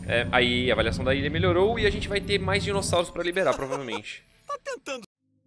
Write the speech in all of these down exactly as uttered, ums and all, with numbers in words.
É, aí a avaliação da ilha melhorou e a gente vai ter mais dinossauros pra liberar, provavelmente. Tá tentando.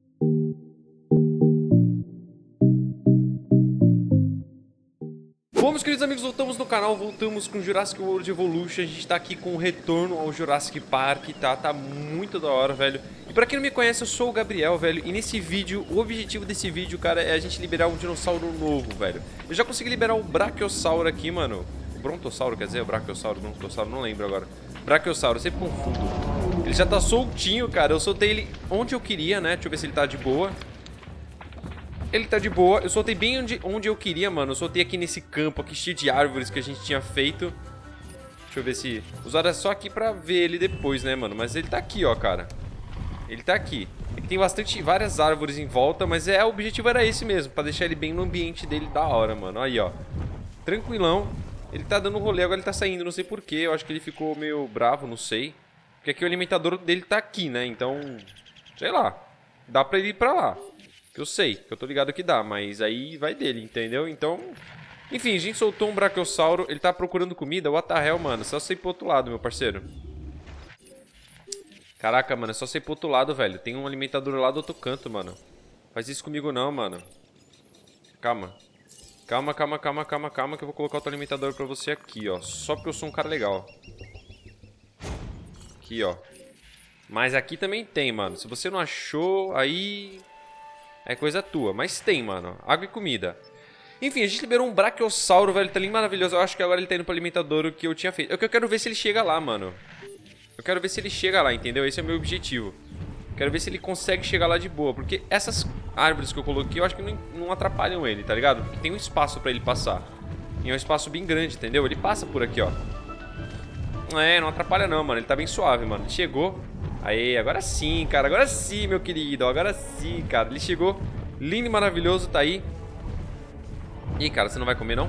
Bom, meus queridos amigos, voltamos no canal, voltamos com Jurassic World Evolution. A gente tá aqui com o retorno ao Jurassic Park, tá? Tá muito da hora, velho. E pra quem não me conhece, eu sou o Gabriel, velho. E nesse vídeo, o objetivo desse vídeo, cara, é a gente liberar um dinossauro novo, velho. Eu já consegui liberar o Brachiosauro aqui, mano. O Brontossauro, quer dizer, o Brachiosauro, o Brontossauro, não lembro agora. Brachiosauro, sempre confundo. Ele já tá soltinho, cara. Eu soltei ele onde eu queria, né? Deixa eu ver se ele tá de boa. Ele tá de boa, eu soltei bem onde, onde eu queria, mano. Eu soltei aqui nesse campo aqui, cheio de árvores que a gente tinha feito. Deixa eu ver se... Usaram só aqui pra ver ele depois, né, mano? Mas ele tá aqui, ó, cara. Ele tá aqui. Ele tem bastante, várias árvores em volta, mas é, o objetivo era esse mesmo, pra deixar ele bem no ambiente dele da hora, mano. Aí, ó. Tranquilão. Ele tá dando um rolê, agora ele tá saindo, não sei porquê. Eu acho que ele ficou meio bravo, não sei. Porque aqui o alimentador dele tá aqui, né? Então, sei lá. Dá pra ele ir pra lá. Que eu sei, que eu tô ligado que dá, mas aí vai dele, entendeu? Então, enfim, a gente soltou um Brachiosauro, ele tá procurando comida, what the hell, mano, só sair pro outro lado, meu parceiro. Caraca, mano, é só sair pro outro lado, velho, tem um alimentador lá do outro canto, mano. Faz isso comigo não, mano. Calma. Calma, calma, calma, calma, calma, que eu vou colocar outro alimentador pra você aqui, ó, só porque eu sou um cara legal. Aqui, ó. Mas aqui também tem, mano, se você não achou, aí... é coisa tua, mas tem, mano. Água e comida. Enfim, a gente liberou um Brachiosauro, velho. Tá lindo, maravilhoso. Eu acho que agora ele tá indo pro alimentador o que eu tinha feito. É que eu quero ver se ele chega lá, mano. Eu quero ver se ele chega lá, entendeu? Esse é o meu objetivo. Quero ver se ele consegue chegar lá de boa. Porque essas árvores que eu coloquei, eu acho que não, não atrapalham ele, tá ligado? Porque tem um espaço pra ele passar. E é um espaço bem grande, entendeu? Ele passa por aqui, ó. É, não atrapalha não, mano. Ele tá bem suave, mano. Ele chegou... Aê, agora sim, cara, agora sim, meu querido, agora sim, cara. Ele chegou, lindo e maravilhoso, tá aí. Ih, cara, você não vai comer, não?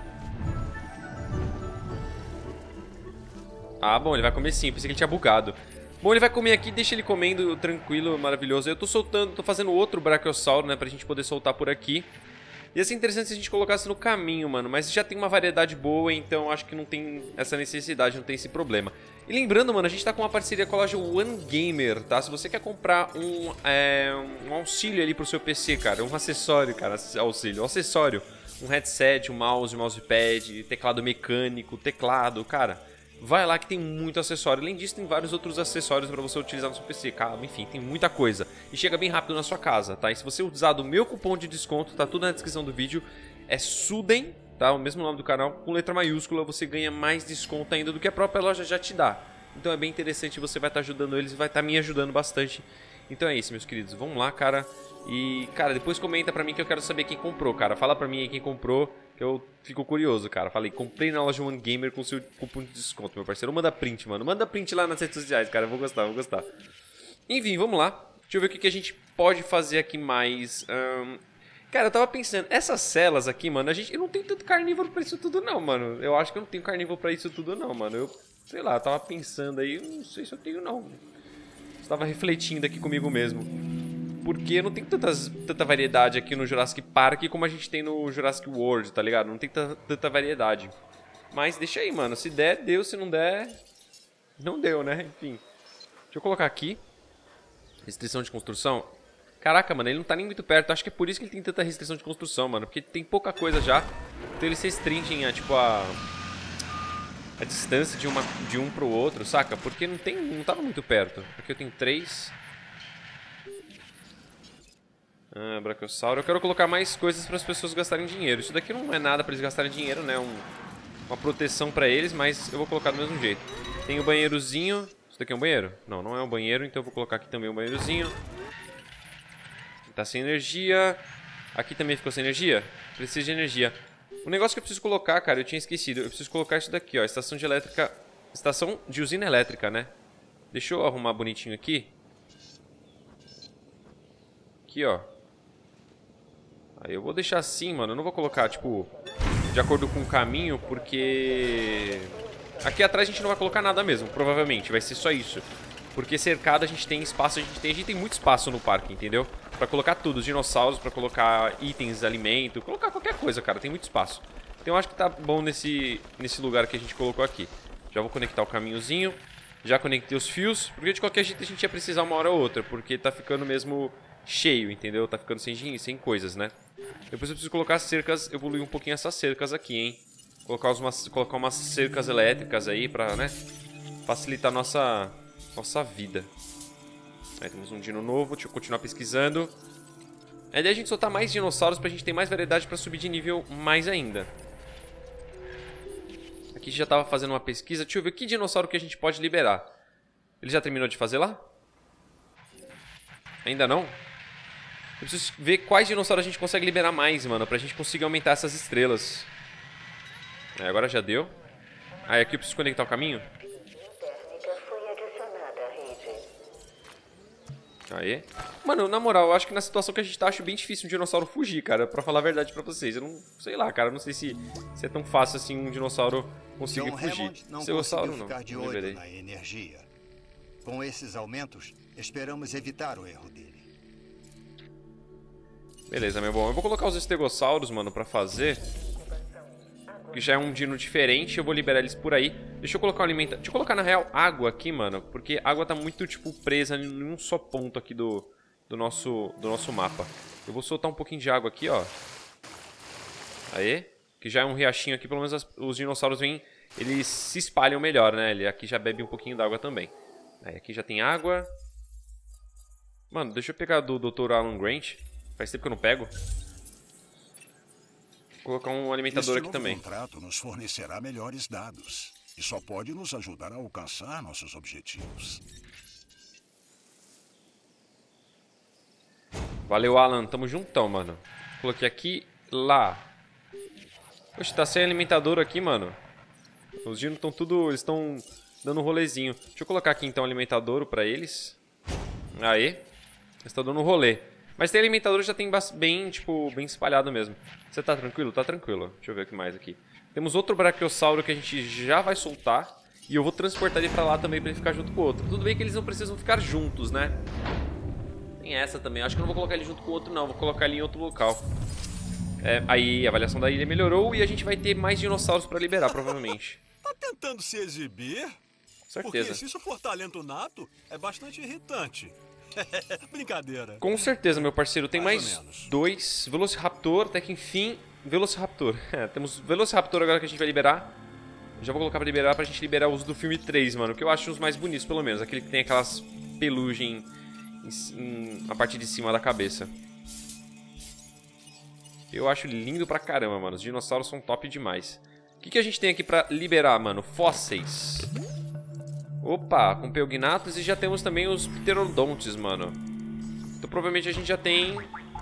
Ah, bom, ele vai comer sim, pensei que ele tinha bugado. Bom, ele vai comer aqui, deixa ele comendo tranquilo, maravilhoso. Eu tô soltando, tô fazendo outro Brachiosauro, né, pra gente poder soltar por aqui. Ia ser interessante se a gente colocasse no caminho, mano, mas já tem uma variedade boa, então acho que não tem essa necessidade, não tem esse problema. E lembrando, mano, a gente tá com uma parceria com a loja One Gamer, tá? Se você quer comprar um, é, um auxílio ali pro seu P C, cara, um acessório, cara, auxílio, um acessório, um headset, um mouse, um mousepad, teclado mecânico, teclado, cara, vai lá que tem muito acessório. Além disso, tem vários outros acessórios pra você utilizar no seu P C, cara, enfim, tem muita coisa. E chega bem rápido na sua casa, tá? E se você usar do meu cupom de desconto, tá tudo na descrição do vídeo, é Suden, tá? O mesmo nome do canal, com letra maiúscula, você ganha mais desconto ainda do que a própria loja já te dá. Então é bem interessante, você vai estar ajudando eles e vai estar me ajudando bastante. Então é isso, meus queridos, vamos lá, cara. E, cara, depois comenta pra mim que eu quero saber quem comprou, cara. Fala pra mim aí quem comprou, que eu fico curioso, cara. Falei, comprei na loja One Gamer com seu cupom de desconto, meu parceiro. Manda print, mano. Manda print lá nas redes sociais, cara. Eu vou gostar, vou gostar. Enfim, vamos lá. Deixa eu ver o que, que a gente pode fazer aqui mais. Um... Cara, eu tava pensando, essas celas aqui, mano, a gente... eu não tenho tanto carnívoro pra isso tudo não, mano. Eu acho que eu não tenho carnívoro pra isso tudo não, mano. Eu, sei lá, eu tava pensando aí, eu não sei se eu tenho não. Eu tava refletindo aqui comigo mesmo. Porque não tem tantas, tanta variedade aqui no Jurassic Park como a gente tem no Jurassic World, tá ligado? Não tem tanta variedade. Mas deixa aí, mano. Se der, deu. Se não der, não deu, né? Enfim. Deixa eu colocar aqui. Restrição de construção. Caraca, mano, ele não tá nem muito perto. Acho que é por isso que ele tem tanta restrição de construção, mano. Porque tem pouca coisa já. Então eles restringem a, tipo, a... a distância de, uma, de um pro outro, saca? Porque não tem, não tava muito perto. Aqui eu tenho três. Ah, Brachiosauro. Eu quero colocar mais coisas para as pessoas gastarem dinheiro. Isso daqui não é nada para eles gastarem dinheiro, né? Um, uma proteção para eles, mas eu vou colocar do mesmo jeito. Tem o banheirozinho. Isso daqui é um banheiro? Não, não é um banheiro, então eu vou colocar aqui também um banheirozinho. Tá sem energia. Aqui também ficou sem energia? Precisa de energia. O negócio que eu preciso colocar, cara, eu tinha esquecido. Eu preciso colocar isso daqui, ó. Estação de elétrica. Estação de usina elétrica, né? Deixa eu arrumar bonitinho aqui. Aqui, ó. Aí eu vou deixar assim, mano. Eu não vou colocar, tipo, de acordo com o caminho, porque... aqui atrás a gente não vai colocar nada mesmo, provavelmente. Vai ser só isso. Porque cercado a gente tem espaço, a gente tem, a gente tem muito espaço no parque, entendeu? Pra colocar tudo, os dinossauros, pra colocar itens, alimento, colocar qualquer coisa, cara. Tem muito espaço. Então eu acho que tá bom nesse, nesse lugar que a gente colocou aqui. Já vou conectar o caminhozinho. Já conectei os fios, porque de qualquer jeito a gente ia precisar uma hora ou outra, porque tá ficando mesmo cheio, entendeu? Tá ficando sem, sem coisas, né? Depois eu preciso colocar cercas, evoluir um pouquinho essas cercas aqui, hein? Colocar umas, colocar umas cercas elétricas aí pra, né? Facilitar a nossa, nossa vida. Aí temos um dino novo, deixa eu continuar pesquisando. A ideia é a gente soltar mais dinossauros pra gente ter mais variedade pra subir de nível mais ainda. Aqui já tava fazendo uma pesquisa. Deixa eu ver que dinossauro que a gente pode liberar. Ele já terminou de fazer lá? Ainda não? Eu preciso ver quais dinossauros a gente consegue liberar mais, mano, pra gente conseguir aumentar essas estrelas. É, agora já deu. Aí aqui eu preciso conectar o caminho. Aí. Mano, na moral, eu acho que na situação que a gente tá, acho bem difícil um dinossauro fugir, cara. Pra falar a verdade pra vocês. Eu não sei lá, cara. Eu não sei se, se é tão fácil assim um dinossauro conseguir John fugir. Hammond não Dinossauro conseguiu não. ficar de Não olho liberei. na energia. Com esses aumentos, esperamos evitar o erro dele. Beleza, meu bom. Eu vou colocar os estegossauros, mano, pra fazer. Que já é um dino diferente. Eu vou liberar eles por aí. Deixa eu colocar o alimento. Deixa eu colocar, na real, água aqui, mano. Porque a água tá muito, tipo, presa em um só ponto aqui do, do, nosso, do nosso mapa. Eu vou soltar um pouquinho de água aqui, ó. Aê. Que já é um riachinho aqui. Pelo menos as, os dinossauros vêm... Eles se espalham melhor, né? Ele aqui já bebe um pouquinho d'água também. Aí aqui já tem água. Mano, deixa eu pegar do doutor Alan Grant. Faz tempo que eu não pego. Vou colocar um alimentador aqui também. Este novo contrato nos fornecerá melhores dados e só pode nos ajudar a alcançar nossos objetivos. Valeu, Alan. Tamo juntão, mano. Coloquei aqui, lá. Poxa, tá sem alimentador aqui, mano. Os dinos estão tudo... Eles estão dando um rolezinho. Deixa eu colocar aqui, então, alimentador pra eles. Aê. Eles estão dando um rolê. Mas tem alimentador já tem bem, tipo, bem espalhado mesmo. Você tá tranquilo? Tá tranquilo. Deixa eu ver o que mais aqui. Temos outro brachiosauro que a gente já vai soltar. E eu vou transportar ele pra lá também pra ele ficar junto com o outro. Tudo bem que eles não precisam ficar juntos, né? Tem essa também. Acho que eu não vou colocar ele junto com o outro, não. Vou colocar ele em outro local. É, aí a avaliação da ilha melhorou e a gente vai ter mais dinossauros pra liberar, provavelmente. Tá tentando se exibir? Certeza. Porque se isso for talento nato, é bastante irritante. Brincadeira. Com certeza, meu parceiro. Tem Mais mais, ou menos. dois. Velociraptor, até que enfim... Velociraptor. É, temos Velociraptor agora que a gente vai liberar. Já vou colocar pra liberar, pra gente liberar os do filme três, mano. Que eu acho os mais bonitos, pelo menos. Aquele que tem aquelas pelugem em, em, a parte de cima da cabeça. Eu acho lindo pra caramba, mano. Os dinossauros são top demais. O que, que a gente tem aqui pra liberar, mano? Fósseis. Opa, com Pelgnatus e já temos também os Pterodontes, mano. Então provavelmente a gente já tem...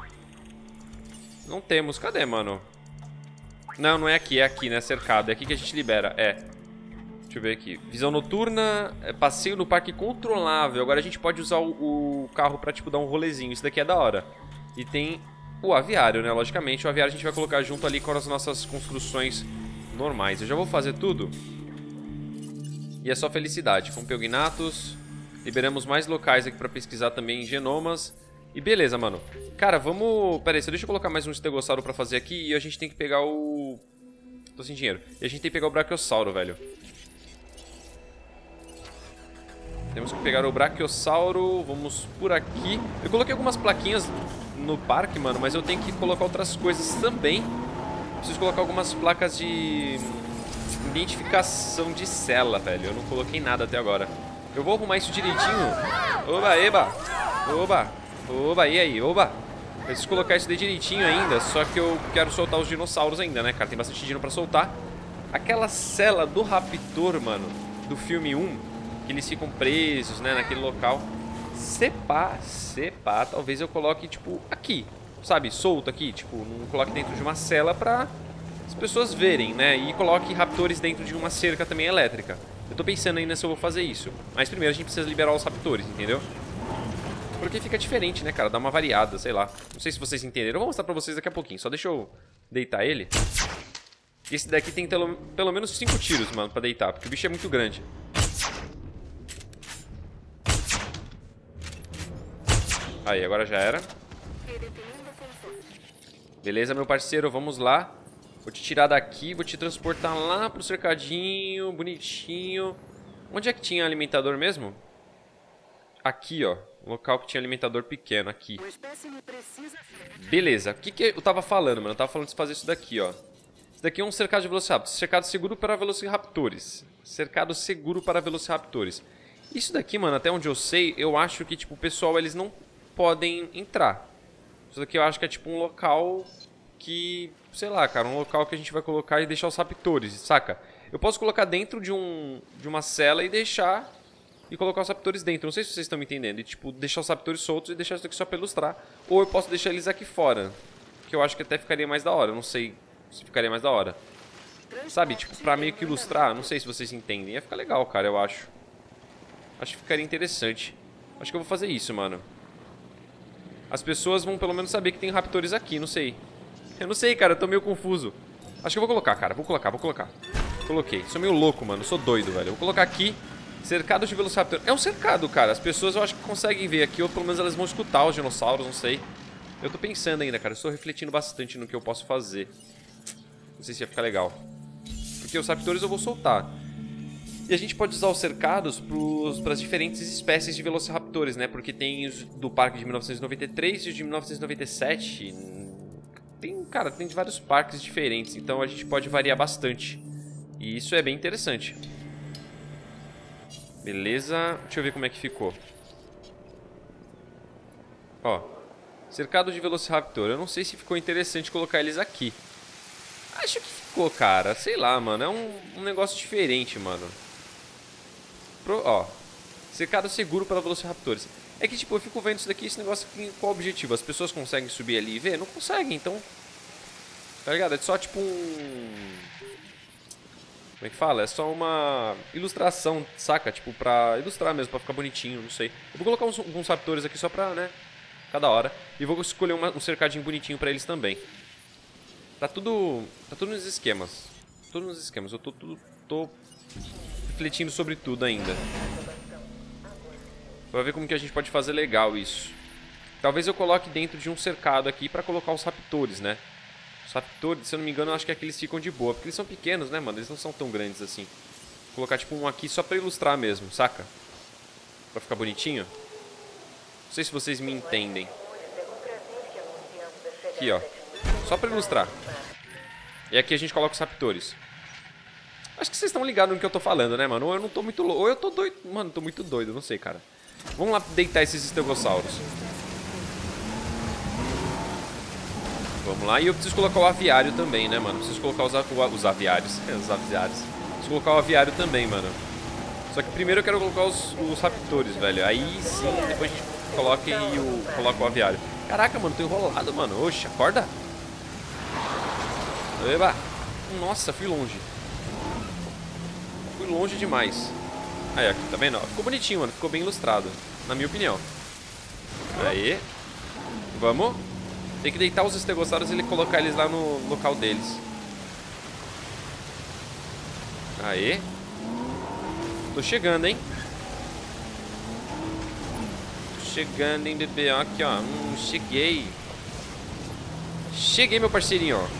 Não temos. Cadê, mano? Não, não é aqui. É aqui, né? Cercado. É aqui que a gente libera. É. Deixa eu ver aqui. Visão noturna. É, passeio no parque controlável. Agora a gente pode usar o, o carro pra, tipo, dar um rolezinho. Isso daqui é da hora. E tem o aviário, né? Logicamente. O aviário a gente vai colocar junto ali com as nossas construções normais. Eu já vou fazer tudo. E é só felicidade. Com Pelgnatus. Liberamos mais locais aqui pra pesquisar também genomas. E beleza, mano. Cara, vamos... Pera aí, deixa eu colocar mais um estegossauro pra fazer aqui. E a gente tem que pegar o... Tô sem dinheiro. E a gente tem que pegar o brachiosauro, velho. Temos que pegar o brachiosauro. Vamos por aqui. Eu coloquei algumas plaquinhas no parque, mano. Mas eu tenho que colocar outras coisas também. Preciso colocar algumas placas de... identificação de cela, velho. Eu não coloquei nada até agora. Eu vou arrumar isso direitinho. Oba, eba. Oba. Oba, e aí? Oba. Eu preciso colocar isso daí direitinho ainda. Só que eu quero soltar os dinossauros ainda, né, cara? Tem bastante dino pra soltar. Aquela cela do Raptor, mano, do filme um, que eles ficam presos, né, naquele local. Sepá, sepá. Talvez eu coloque, tipo, aqui. Sabe? Solto aqui. Tipo, não coloque dentro de uma cela pra... as pessoas verem, né? E coloque raptores dentro de uma cerca também elétrica. Eu tô pensando ainda se eu vou fazer isso. Mas primeiro a gente precisa liberar os raptores, entendeu? Porque fica diferente, né, cara? Dá uma variada, sei lá. Não sei se vocês entenderam. Eu vou mostrar pra vocês daqui a pouquinho. Só deixa eu deitar ele. Esse daqui tem pelo, pelo menos cinco tiros, mano, pra deitar. Porque o bicho é muito grande. Aí, agora já era. Beleza, meu parceiro. Vamos lá. Vou te tirar daqui, vou te transportar lá pro cercadinho, bonitinho. Onde é que tinha alimentador mesmo? Aqui, ó. Um local que tinha alimentador pequeno, aqui. Beleza. O que que eu tava falando, mano? Eu tava falando de fazer isso daqui, ó. Isso daqui é um cercado de velociraptors. Cercado seguro para velociraptores. Cercado seguro para velociraptores. Isso daqui, mano, até onde eu sei, eu acho que, tipo, o pessoal, eles não podem entrar. Isso daqui eu acho que é, tipo, um local que... Sei lá, cara, um local que a gente vai colocar e deixar os raptores, saca? Eu posso colocar dentro de, um, de uma cela e deixar... E colocar os raptores dentro. Não sei se vocês estão me entendendo. E, tipo, deixar os raptores soltos e deixar isso aqui só pra ilustrar. Ou eu posso deixar eles aqui fora. Que eu acho que até ficaria mais da hora. Eu não sei se ficaria mais da hora. Sabe, tipo, pra meio que ilustrar. Não sei se vocês entendem. Ia ficar legal, cara, eu acho. Acho que ficaria interessante. Acho que eu vou fazer isso, mano. As pessoas vão pelo menos saber que tem raptores aqui, não sei. Eu não sei, cara, eu tô meio confuso. Acho que eu vou colocar, cara, vou colocar, vou colocar. Coloquei, sou meio louco, mano, sou doido, velho. Vou colocar aqui, cercado de velociraptor. É um cercado, cara, as pessoas eu acho que conseguem ver aqui. Ou pelo menos elas vão escutar os dinossauros, não sei. Eu tô pensando ainda, cara, eu estou refletindo bastante no que eu posso fazer. Não sei se ia ficar legal. Porque os raptores eu vou soltar. E a gente pode usar os cercados para as diferentes espécies de velociraptores, né? Porque tem os do parque de mil novecentos e noventa e três e os de mil novecentos e noventa e sete. Tem, cara, tem de vários parques diferentes. Então a gente pode variar bastante. E isso é bem interessante. Beleza. Deixa eu ver como é que ficou. Ó. Cercado de velociraptor. Eu não sei se ficou interessante colocar eles aqui. Acho que ficou, cara. Sei lá, mano. É um, um negócio diferente, mano. Pro, ó, cercado seguro para velociraptores. É que, tipo, eu fico vendo isso daqui, esse negócio aqui, qual o objetivo? As pessoas conseguem subir ali e ver? Não conseguem, então... Tá ligado? É só, tipo, um... Como é que fala? É só uma ilustração, saca? Tipo, pra ilustrar mesmo, pra ficar bonitinho, não sei. Eu vou colocar uns, uns raptores aqui só pra, né, cada hora. E vou escolher uma, um cercadinho bonitinho pra eles também. Tá tudo... Tá tudo nos esquemas. Tudo nos esquemas. Eu tô tudo... Tô... refletindo sobre tudo ainda. Pra ver como que a gente pode fazer legal isso. Talvez eu coloque dentro de um cercado aqui pra colocar os raptores, né? Os raptores, se eu não me engano, eu acho que aqui eles ficam de boa. Porque eles são pequenos, né, mano? Eles não são tão grandes assim. Vou colocar tipo um aqui só pra ilustrar mesmo, saca? Pra ficar bonitinho. Não sei se vocês me entendem. Aqui, ó. Só pra ilustrar. E aqui a gente coloca os raptores. Acho que vocês estão ligados no que eu tô falando, né, mano? Ou eu não tô muito louco. Ou eu tô doido. Mano, tô muito doido, não sei, cara. Vamos lá deitar esses estegossauros. Vamos lá. E eu preciso colocar o aviário também, né, mano? Preciso colocar os, os aviários. Os aviários. Preciso colocar o aviário também, mano. Só que primeiro eu quero colocar os, os raptores, velho. Aí sim, depois a gente coloca, e o, coloca o aviário. Caraca, mano, tô enrolado, mano. Oxe, acorda. Eba. Nossa, fui longe. Fui longe demais. Aí, aqui, tá vendo? Ficou bonitinho, mano. Ficou bem ilustrado, na minha opinião. Aí. Vamos. Tem que deitar os estegossauros e colocar eles lá no local deles. Aí. Tô chegando, hein? Tô chegando, hein, bebê? Ó, aqui, ó. Hum, cheguei. Cheguei, meu parceirinho, ó.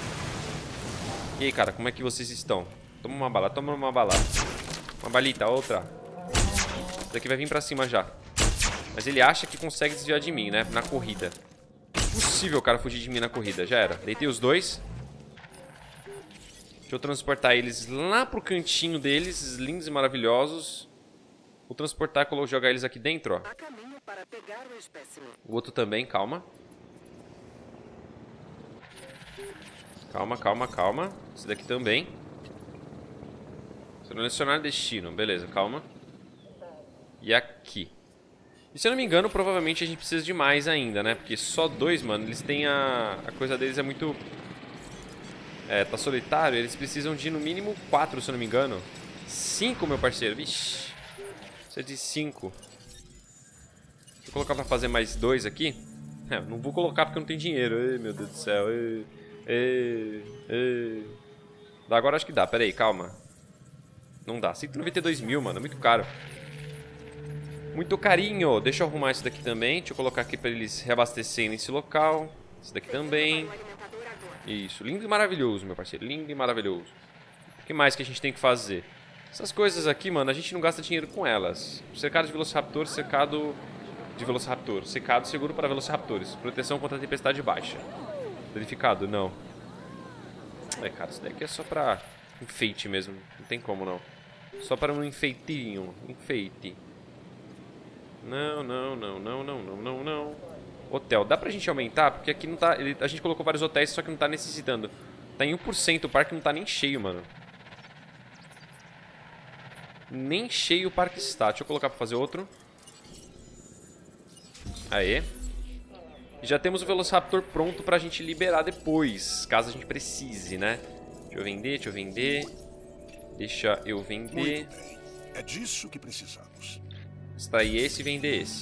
E aí, cara, como é que vocês estão? Toma uma bala, toma uma bala. Uma balita, outra. Esse daqui vai vir pra cima já. Mas ele acha que consegue desviar de mim, né? Na corrida. Impossível o cara fugir de mim na corrida. Já era. Deitei os dois. Deixa eu transportar eles lá pro cantinho deles. Lindos e maravilhosos. Vou transportar e jogar eles aqui dentro, ó. O outro também, calma. Calma, calma, calma. Esse daqui também. Selecionar destino. Beleza, calma. E aqui. E se eu não me engano, provavelmente a gente precisa de mais ainda, né? Porque só dois, mano, eles têm a... A coisa deles é muito... É, tá solitário. Eles precisam de no mínimo quatro, se eu não me engano. Cinco, meu parceiro. Vixe. Precisa de cinco. Deixa eu colocar pra fazer mais dois aqui. É, não vou colocar porque eu não tenho dinheiro. Ai, meu Deus do céu. Ai, ai, ai. Agora acho que dá. Pera aí, calma. Não dá. cento e noventa e dois mil, mano. É muito caro. Muito carinho. Deixa eu arrumar isso daqui também. Deixa eu colocar aqui pra eles reabastecerem nesse local. Isso daqui também. Isso, lindo e maravilhoso, meu parceiro. Lindo e maravilhoso. O que mais que a gente tem que fazer? Essas coisas aqui, mano, a gente não gasta dinheiro com elas. Cercado de Velociraptor, cercado de Velociraptor. Secado seguro para Velociraptores. Proteção contra a tempestade baixa. Danificado? Não. É, cara, isso daqui é só pra enfeite mesmo. Não tem como, não. Só para um enfeitinho. Enfeite. Não, não, não, não, não, não, não, não. Hotel. Dá pra gente aumentar? Porque aqui não tá... Ele, a gente colocou vários hotéis, só que não tá necessitando. Tá em um por cento. O parque não tá nem cheio, mano. Nem cheio o parque está. Deixa eu colocar pra fazer outro. Aê. Já temos o Velociraptor pronto pra gente liberar depois, caso a gente precise, né? Deixa eu vender, deixa eu vender. Deixa eu vender. Muito bem. É disso que precisamos. Extrair esse e vender esse.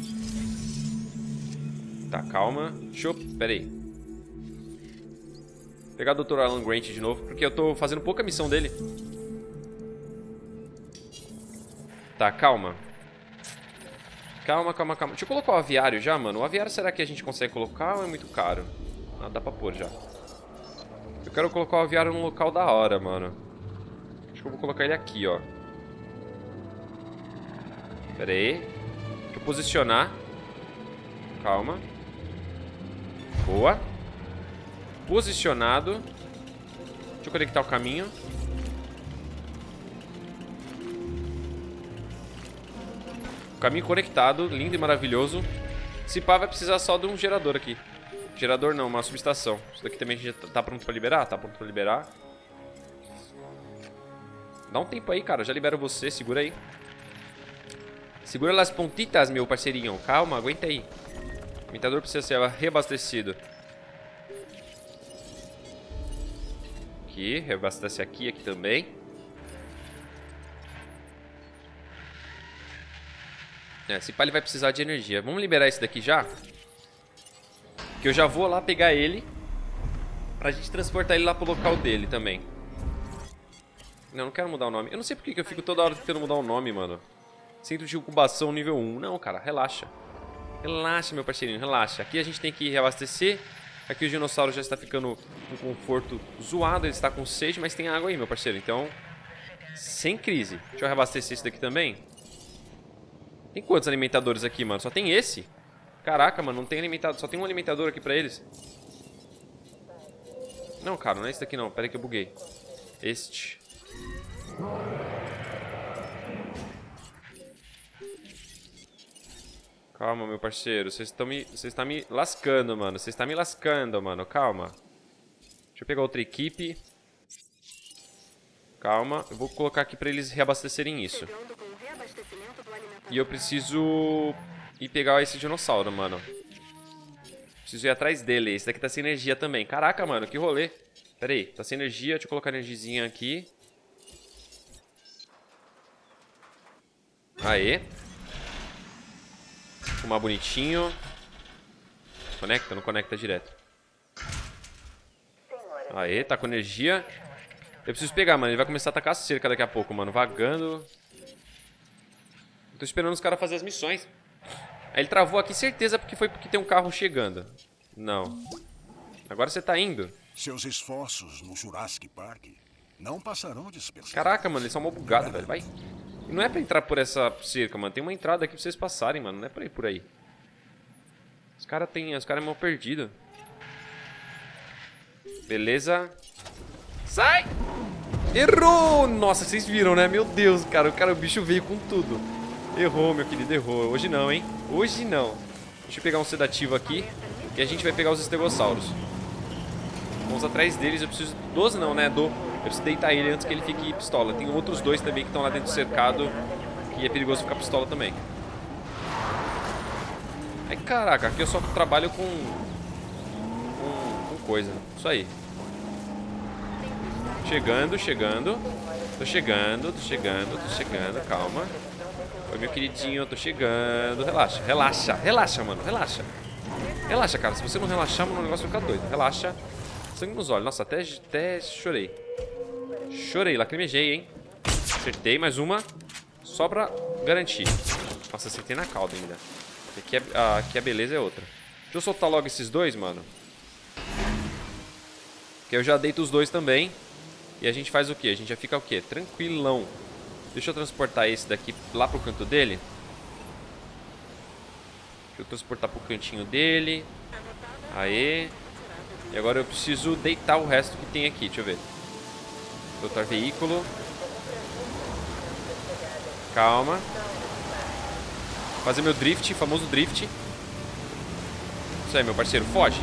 Tá, calma. Deixa eu... Pera aí. Pegar o doutor Alan Grant de novo, porque eu tô fazendo pouca missão dele. Tá, calma. Calma, calma, calma. Deixa eu colocar o aviário já, mano. O aviário, será que a gente consegue colocar ou é muito caro? Ah, dá pra pôr já. Eu quero colocar o aviário num local da hora, mano. Acho que eu vou colocar ele aqui, ó. Pera aí. Deixa eu posicionar. Calma. Boa. Posicionado. Deixa eu conectar o caminho. Caminho conectado, lindo e maravilhoso. Se pá, vai precisar só de um gerador aqui. Gerador não, uma subestação. Isso daqui também a gente já tá pronto pra liberar? Tá pronto pra liberar. Dá um tempo aí, cara. Eu já libero você, segura aí. Segura las pontitas, meu parceirinho. Calma, aguenta aí. O limitador precisa ser reabastecido. Aqui, reabastece aqui, aqui também. É, esse pá ele vai precisar de energia. Vamos liberar esse daqui já? Que eu já vou lá pegar ele pra gente transportar ele lá pro local dele também. Não, não quero mudar o nome. Eu não sei porque que eu fico toda hora tentando mudar o nome, mano. Centro de incubação nível um. Não, cara, relaxa. Relaxa, meu parceirinho, relaxa. Aqui a gente tem que reabastecer. Aqui o dinossauro já está ficando com conforto zoado. Ele está com sede, mas tem água aí, meu parceiro. Então, sem crise. Deixa eu reabastecer esse daqui também. Tem quantos alimentadores aqui, mano? Só tem esse? Caraca, mano, não tem alimentador. Só tem um alimentador aqui pra eles. Não, cara, não é esse daqui não. Pera aí que eu buguei. Este. Calma, meu parceiro. Vocês estão me... Vocês estão me lascando, mano. Vocês estão me lascando, mano. Calma. Deixa eu pegar outra equipe. Calma. Eu vou colocar aqui pra eles reabastecerem isso. E eu preciso ir pegar esse dinossauro, mano. Preciso ir atrás dele. Esse daqui tá sem energia também. Caraca, mano, que rolê. Pera aí, tá sem energia. Deixa eu colocar energiazinha aqui. Aê. Fumar bonitinho. Conecta? Não conecta direto. Aê, tá com energia. Eu preciso pegar, mano. Ele vai começar a atacar a cerca daqui a pouco, mano. Vagando. Tô esperando os caras fazer as missões. Aí ele travou aqui, certeza, porque foi porque tem um carro chegando. Não. Agora você tá indo. Seus esforços no Jurassic Park não passarão despercebidos. Caraca, mano, eles são mal bugados, velho. Vai. E não é pra entrar por essa cerca, mano. Tem uma entrada aqui pra vocês passarem, mano. Não é pra ir por aí. Os caras tem... Os caras é mal perdido. Beleza. Sai! Errou! Nossa, vocês viram, né? Meu Deus, cara. O cara, o bicho veio com tudo. Errou, meu querido, errou. Hoje não, hein? Hoje não. Deixa eu pegar um sedativo aqui. E a gente vai pegar os estegossauros. Vamos atrás deles. Eu preciso... doze não, né? Do... Eu preciso deitar ele antes que ele fique pistola. Tem outros dois também que estão lá dentro do cercado. E é perigoso ficar pistola também. Ai, caraca. Aqui eu só trabalho com... Com, com coisa. Isso aí. Chegando, chegando. Tô chegando, tô chegando, tô chegando. Calma. Oi, meu queridinho, eu tô chegando. Relaxa, relaxa, relaxa, mano, relaxa. Relaxa, cara, se você não relaxar, mano, o negócio vai ficar doido. Relaxa. Sangue nos olhos, nossa, até, até chorei. Chorei, lacrimejei, hein. Acertei, mais uma. Só pra garantir. Nossa, acertei na cauda ainda. Aqui, é, aqui a beleza é outra. Deixa eu soltar logo esses dois, mano. Que eu já deito os dois também. E a gente faz o quê? A gente já fica o quê? Tranquilão. Deixa eu transportar esse daqui lá pro canto dele. Deixa eu transportar pro cantinho dele. Aê. E agora eu preciso deitar o resto que tem aqui. Deixa eu ver. Doutor veículo. Calma. Fazer meu drift, famoso drift. Isso aí, meu parceiro, foge.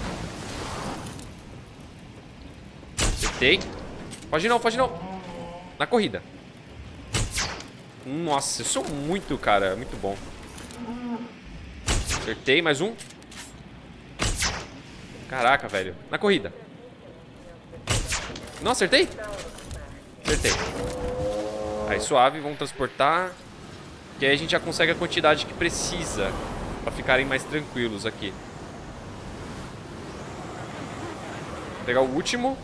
Acertei. Foge não, foge não. Na corrida. Nossa, eu sou muito, cara, muito bom. Acertei, mais um. Caraca, velho. Na corrida. Não, acertei? Acertei. Aí, suave, vamos transportar. Que aí a gente já consegue a quantidade que precisa pra ficarem mais tranquilos aqui. Vou pegar o último.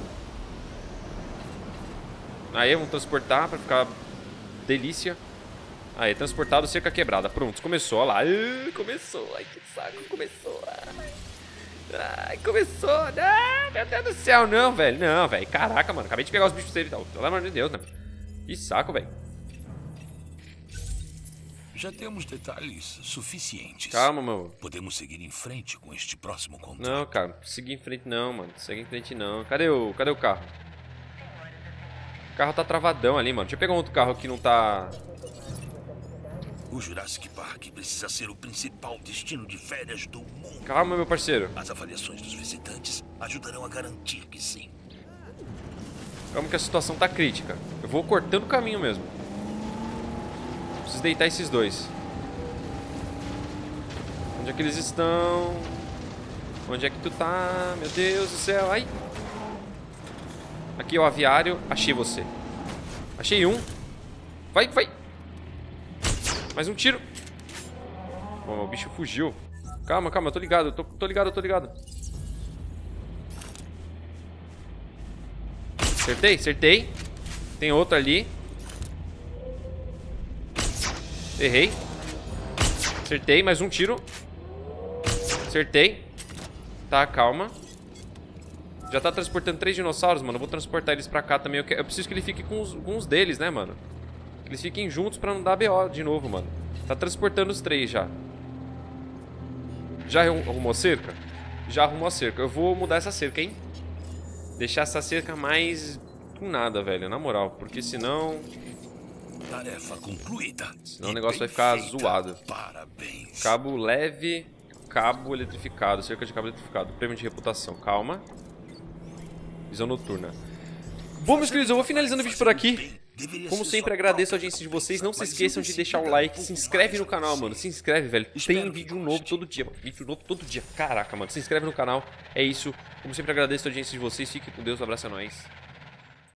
Aí, vamos transportar pra ficar delícia. Aí, transportado, cerca quebrada. Pronto, começou, olha lá. Uh, começou, ai que saco, começou. Ai, começou. Ah, meu Deus do céu, não, velho. Não, velho, caraca, mano. Acabei de pegar os bichos dele e tal. Pelo amor de Deus, né? Que saco, velho. Já temos detalhes suficientes. Calma, mano. Podemos seguir em frente com este próximo contrato. Não, cara, seguir em frente não, mano. Segue em frente não. Cadê o, cadê o carro? O carro tá travadão ali, mano. Deixa eu pegar um outro carro que não tá... O Jurassic Park precisa ser o principal destino de férias do mundo. Calma, meu parceiro. As avaliações dos visitantes ajudarão a garantir que sim. Calma que a situação tá crítica. Eu vou cortando o caminho mesmo. Preciso deitar esses dois. Onde é que eles estão? Onde é que tu tá? Meu Deus do céu. Ai. Aqui é o aviário. Achei você. Achei um. Vai, vai. Mais um tiro. Bom, o bicho fugiu. Calma, calma. Eu tô ligado. Eu tô, tô ligado, eu tô ligado. Acertei, acertei. Tem outro ali. Errei. Acertei, mais um tiro. Acertei. Tá, calma. Já tá transportando três dinossauros, mano. Eu vou transportar eles pra cá também. Eu, quero... eu preciso que ele fique com, os... com uns deles, né, mano? Que eles fiquem juntos pra não dar B O de novo, mano. Tá transportando os três já. Já arrumou a cerca? Já arrumou a cerca. Eu vou mudar essa cerca, hein? Deixar essa cerca mais... com nada, velho. Na moral. Porque senão... Tarefa concluída. Senão o negócio vai ficar feita. zoado. Parabéns. Cabo leve, cabo eletrificado, cerca de cabo eletrificado. Prêmio de reputação, calma. Visão noturna. Bom, meus queridos, eu vou finalizando o vídeo por aqui. Como sempre, agradeço a audiência de vocês. Não se esqueçam de deixar o like, se inscreve no canal, mano. Se inscreve, velho. Tem vídeo novo todo dia, mano. Vídeo novo todo dia. Caraca, mano. Se inscreve no canal. É isso. Como sempre, agradeço a audiência de vocês. Fiquem com Deus. Um abraço a nós.